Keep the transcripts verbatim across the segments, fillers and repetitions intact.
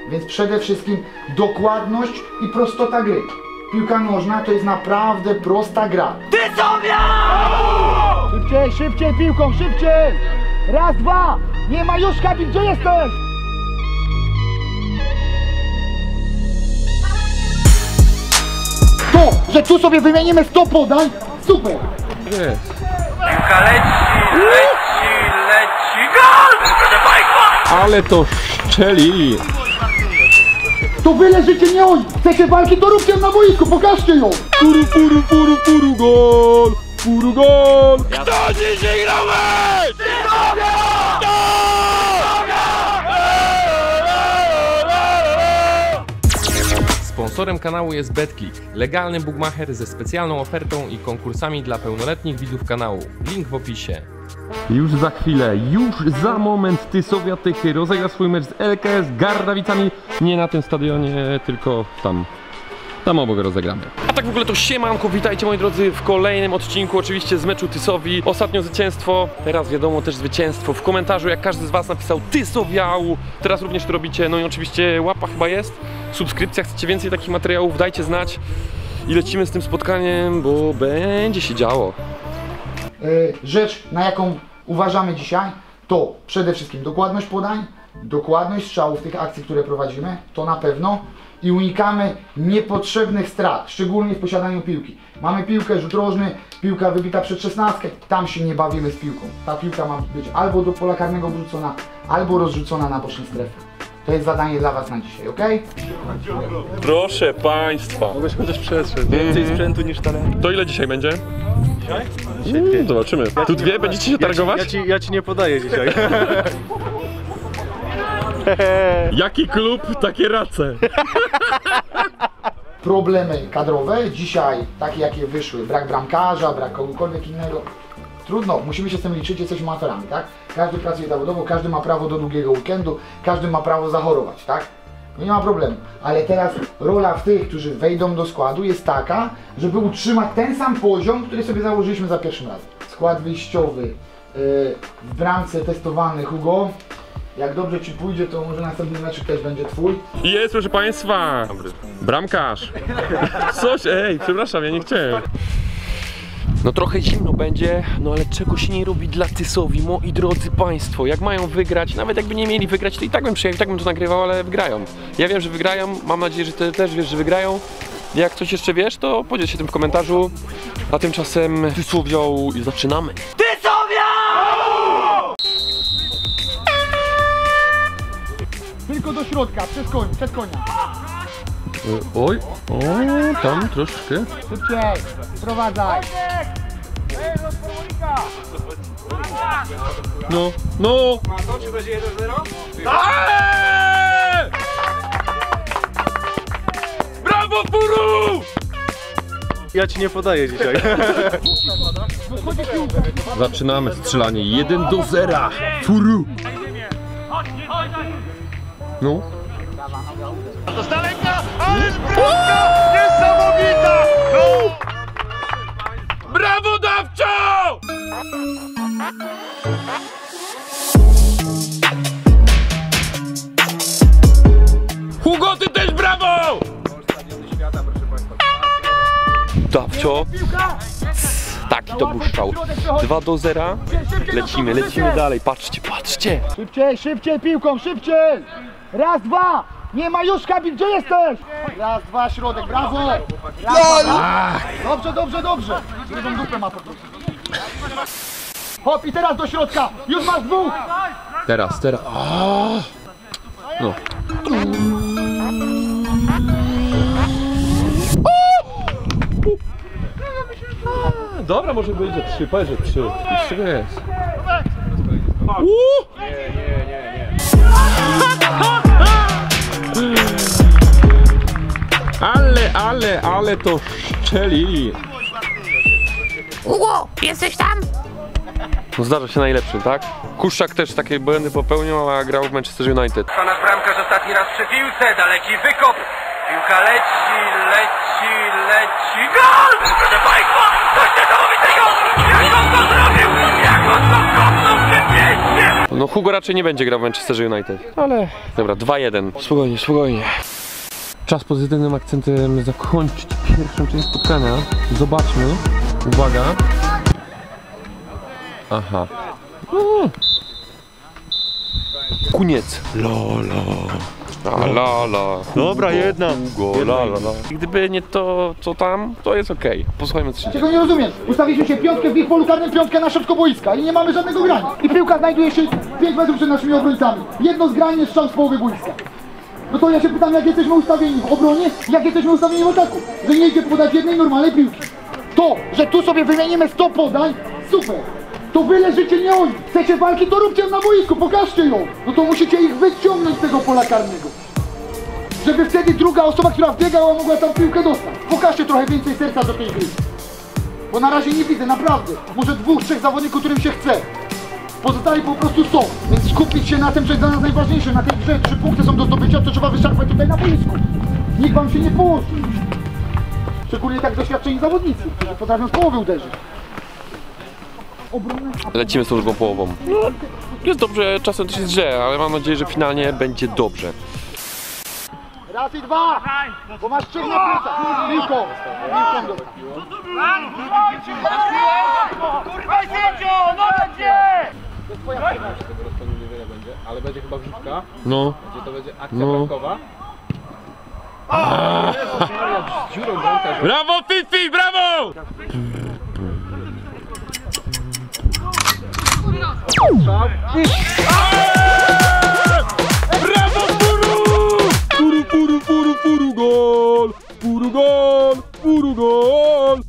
Więc przede wszystkim dokładność i prostota gry. Piłka nożna to jest naprawdę prosta gra. Ty sobie! Szybciej, szybciej piłką, szybciej! Raz, dwa! Nie ma już, Kamil, gdzie jesteś? To, że tu sobie wymienimy sto podań, super! Jest. Piłka leci, leci, leci, gol! Ale to szczeli. To byle życie nie oni! Chcecie walki, to róbcie ją na boisku, pokażcie ją! Puru, puru, puru, puru, gol! Puru, gol! Kto dzisiaj grałeś? Sponsorem kanału jest BetClick, legalny bookmacher ze specjalną ofertą i konkursami dla pełnoletnich widzów kanału. Link w opisie. Już za chwilę, już za moment Tysowiatek rozegra swój mecz z L K S Gardawicami. Nie na tym stadionie, tylko tam. Tam obok rozegramy. A tak w ogóle to siemanko, witajcie moi drodzy w kolejnym odcinku, oczywiście z meczu Tysowi. Ostatnio zwycięstwo, teraz wiadomo też zwycięstwo. W komentarzu jak każdy z was napisał Tysowiału, teraz również to robicie. No i oczywiście łapa chyba jest, subskrypcja, chcecie więcej takich materiałów, dajcie znać. I lecimy z tym spotkaniem, bo będzie się działo. Rzecz, na jaką uważamy dzisiaj, to przede wszystkim dokładność podań, dokładność strzałów tych akcji, które prowadzimy, to na pewno. I unikamy niepotrzebnych strat, szczególnie w posiadaniu piłki. Mamy piłkę, rzut rożny, piłka wybita przed szesnastkę, tam się nie bawimy z piłką. Ta piłka ma być albo do pola karnego wrzucona, albo rozrzucona na boczne strefy. To jest zadanie dla was na dzisiaj, ok? Proszę państwa. Mogłeś chociaż przestrzec. Więcej sprzętu niż talentu. To ile dzisiaj będzie? Dzisiaj? Dzisiaj dwie. Zobaczymy. Tu dwie? Będziecie się targować? Ja ci, ja ci, ja ci nie podaję dzisiaj. Jaki klub, takie race. Problemy kadrowe dzisiaj, takie jakie wyszły, brak bramkarza, brak kogokolwiek innego. Trudno, musimy się z tym liczyć, jesteśmy amatorami, tak? Każdy pracuje zawodowo, każdy ma prawo do długiego weekendu, każdy ma prawo zachorować, tak? No nie ma problemu, ale teraz rola w tych, którzy wejdą do składu jest taka, żeby utrzymać ten sam poziom, który sobie założyliśmy za pierwszym razem. Skład wyjściowy, yy, w bramce testowany Hugo. Jak dobrze ci pójdzie, to może następny mecz też będzie twój. Jest, proszę państwa. Dobry. Bramkarz. Coś, ej, przepraszam, ja nie chciałem. No trochę zimno będzie, no ale czego się nie robi dla Tysowi, moi drodzy państwo. Jak mają wygrać, nawet jakby nie mieli wygrać, to i tak bym przyjechał, i tak bym to nagrywał, ale wygrają. Ja wiem, że wygrają, mam nadzieję, że ty też wiesz, że wygrają. Jak coś jeszcze wiesz, to podziel się tym w komentarzu. A tymczasem Tysowią i zaczynamy. Tylko do środka, przez koń, przed konia. Oj, o, tam troszkę. Szybciej, sprowadzaj. No, no. Czy będzie jeden zero? Brawo, Puru! Ja ci nie podaję dzisiaj. Zaczynamy strzelanie jeden do zera. Puru! No. To z daleka, ależ bramka! Niesamowita! No! Brawo, Dawcio! Hugo, ty też brawo! Dawcio. Taki to był strzał. dwa do zera. Lecimy, lecimy dalej. Patrzcie, patrzcie. Szybciej, szybciej piłką, szybciej! Raz, dwa! Nie ma już, Kamil, gdzie jesteś? Raz, dwa, środek, brawo! Brawo! Dobrze, dobrze, dobrze! Drugą dupę ma po prostu. Hop, i teraz do środka! Już masz dwóch! Teraz, teraz. A! No. Dobra, może będzie trzy, powiedz, że trzy. Trzy jest. Nie, nie, nie, nie. Ale, ale, ale to szczeli. Hugo, jesteś tam? No zdarza się najlepszym, tak? Kuszczak też takie błędy popełniał, a grał w Manchester United. To nasz bramkarz ostatni raz przy piłce, daleki wykop. Piłka leci, leci, leci. Gol! Proszę państwa, coś niesamowitego! Jak on to zrobił? Jak on to kopnął przed mieście? No Hugo raczej nie będzie grał w Manchesterze United. Ale dobra, dwa jeden. Spokojnie, spokojnie. Czas pozytywnym akcentem zakończyć pierwszą część spotkania. Zobaczmy. Uwaga. Aha. Mm. Koniec. La la. La la la. Dobra, jedna. Hugo, la la la. Gdyby nie to, co tam, to jest okej. Okay. Posłuchajmy co się dzieje. Czego nie rozumiem? Ustawiliśmy się piątkę w ich polu karnym, piątkę na środku boiska i nie mamy żadnego grania. I piłka znajduje się pięć metrów przed naszymi obrońcami. Jedno zgranie, strzał z połowy boiska. No to ja się pytam, jak jesteśmy ustawieni w obronie, jak jesteśmy ustawieni w ataku. Że nie idzie podać jednej normalnej piłki. To, że tu sobie wymienimy sto podań, super. To wy leżycie, nie oni. Chcecie walki, to róbcie ją na boisku, pokażcie ją. No to musicie ich wyciągnąć z tego pola karnego. Żeby wtedy druga osoba, która wbiegała, mogła tam piłkę dostać. Pokażcie trochę więcej serca do tej gry. Bo na razie nie widzę, naprawdę. Może dwóch, trzech zawodników, którym się chce. Pozostali po prostu są. Więc skupić się na tym, co jest dla nas najważniejsze. Na tej grze trzy punkty są do zdobycia, to trzeba wyszarpać tutaj na boisku. Nikt wam się nie położy. Szczególnie tak doświadczeni zawodnicy, którzy potrafią z połowy uderzyć. Obronę... Lecimy z tą drugą połową. No, jest dobrze, czasem też jest źle, ale mam nadzieję, że finalnie będzie dobrze. Raz i dwa! Bo masz trzech na plecach! Piłką! Piłką dobra! Kurwa sędzio, no będzie! To jest twoja piłka. Tego rozpędu niewiele będzie, ale będzie chyba wrzutka, No. gdzie to będzie akcja No. bramkowa. Z dziurą bramkarza. Brawo Fifi, brawo! Brawo Furu! Furu, furu, furu, furu, gol! Furu, gol! Furu, gol!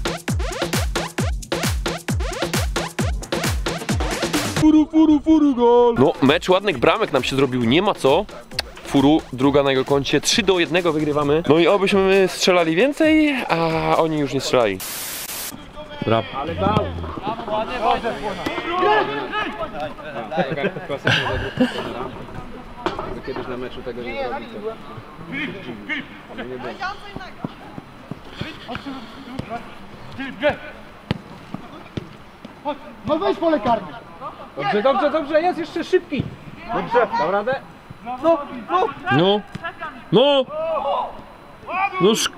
Furu, furu, furu, gol! No, mecz ładnych bramek nam się zrobił, nie ma co. Furu, druga na jego koncie, trzy do jednego wygrywamy. No i obyśmy strzelali więcej, a oni już nie strzelali. Brawo. Ale dał! Kiedyś na meczu tego nie zrobił. No weź pole karne! Dobrze, dobrze, dobrze, jest jeszcze szybki! Dobrze, dał radę? No, no, no, no, sz...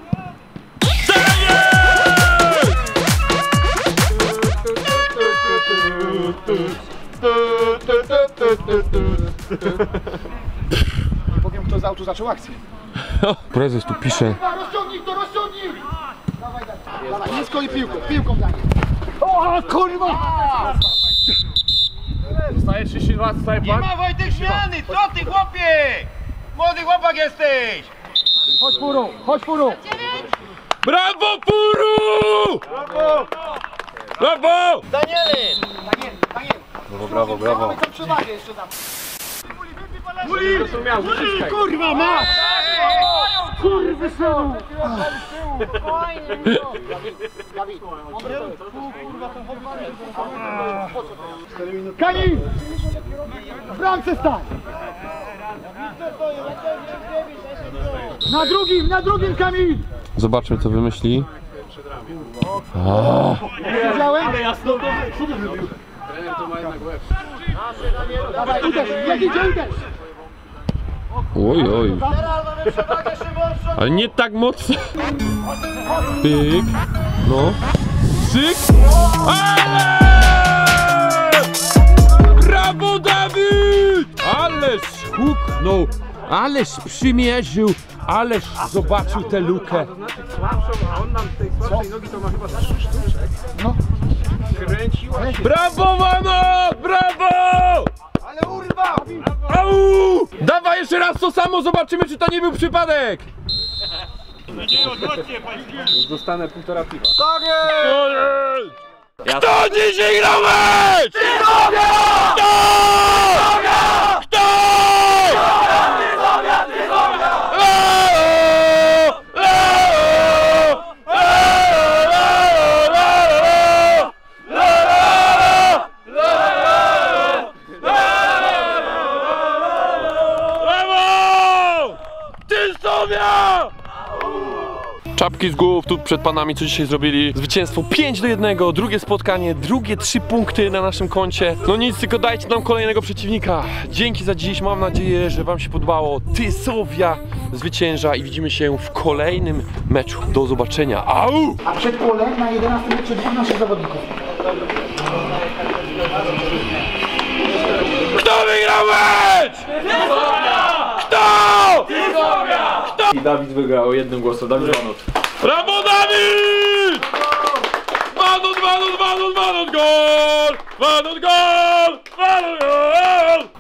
Nie powiem, kto z autu zaczął akcję. Prezes tu pisze. Rozciągnij to, rozciągnij! Dawaj, dawaj, dawaj, nisko i piłką, piłką daj. O, kurwa! Zostaje trzydzieści dwa, zostaje Nie ma Wojtek zmiany, co ty chłopie? Młody chłopak jesteś! Chodź Furu, chodź Furu! Brawo Furu! Brawo! Brawo! Danielin! Daniel, Daniel! Brawo, brawo. Mamy tam przewagę jeszcze tam. Kurwa ma! Kurwy synu! Dawid, Kamil! W bramce stań! Na drugim, na drugim Kamil! Zobaczmy co wymyśli. Widziałem? Trener to ma jednak łeb. Dawaj, uderz, jak idzie, uderz! Oj, oj. Ale nie tak mocno. Pyk. No. Cyk. Ale! Brawo Dawid! Ależ huknął. Ależ przymierzył. Ależ zobaczył tę lukę. To znaczy słabszą, a on nam tej słabszej nogi to ma chyba z trzy sztuczek. No. Kręciła się. Brawo Mano! Brawo! Ale urwał! Au! Dawaj jeszcze raz to samo, zobaczymy czy to nie był przypadek! Już dostanę półtora piwa. Kto dzisiaj grał mecz? Kto? Kto? Czapki z głów tu przed panami, co dzisiaj zrobili. Zwycięstwo pięć do jednego, drugie spotkanie, drugie trzy punkty na naszym koncie. No nic, tylko dajcie nam kolejnego przeciwnika. Dzięki za dziś, mam nadzieję, że wam się podobało. Ty, Sofia zwycięża i widzimy się w kolejnym meczu. Do zobaczenia. Au! A przed polem na jedenastym meczu dwóch naszych zawodników. Kto wygrał mecz? Kto? Kto? I Dawid wygrał jednym głosem, Dawid Banot. Brawo, Dawid! Banot, Banot, Banot, Banot, gol! Banot, gol! Banot, gol!